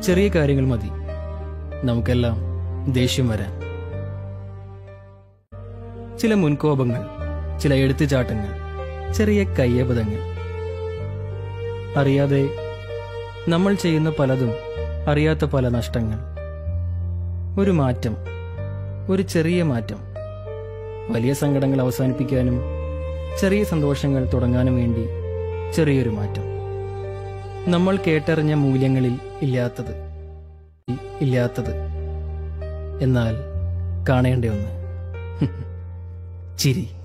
ചെറിയ കാര്യങ്ങൾ മതി നമുക്കെല്ലാം ദേഷ്യം വരാൻ. ചില മുൻകോപങ്ങൾ, ചില എടുത്തുചാട്ടങ്ങൾ, ചെറിയ കയ്യബദ്ധങ്ങൾ. അറിയാതെ നമ്മൾ ചെയ്യുന്ന പലതും, അറിയാത്ത പല നഷ്ടങ്ങൾ. ഒരു മാറ്റം, ഒരു ചെറിയ മാറ്റം, വലിയ സങ്കടങ്ങൾ അവസാനിപ്പിക്കാനും ചെറിയ സന്തോഷങ്ങൾ തുടങ്ങാനും വേണ്ടി ചെറിയൊരു മാറ്റം. നമ്മൾ കേട്ടറിഞ്ഞ മൂല്യങ്ങളിൽ ഇല്ലാത്തത് എന്നാൽ കാണേണ്ട ഒന്ന്, ചിരി.